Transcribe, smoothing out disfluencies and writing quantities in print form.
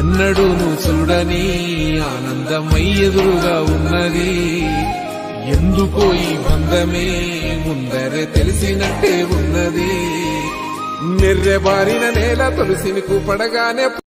ఎన్నడూను చూడని ఆనందమై ఎదురుగా ఉన్నది ఎందుకో ఈ బంధమే ముందరే తెలిసినట్టే ఉన్నది నెర్రెబారిన నేల తులసిని కూపడగానే